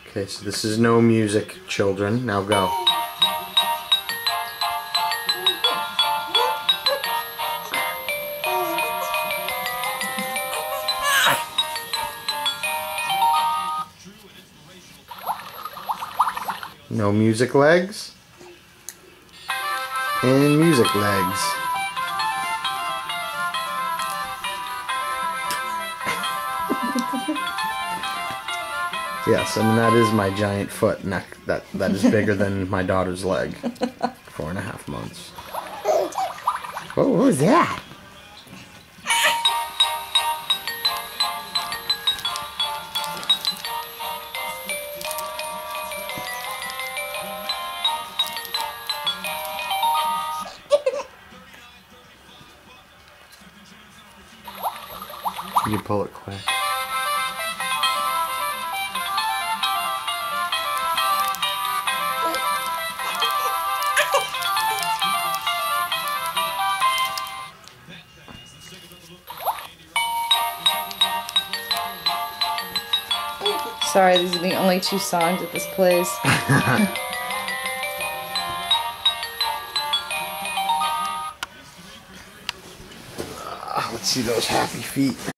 Okay, so this is no music, children. Now go. No music legs. And music legs. Yes, I mean that is my giant foot neck. That is bigger than my daughter's leg. 4.5 months. What was that? You pull it quick. Sorry, these are the only 2 songs that this plays. Let's see those happy feet.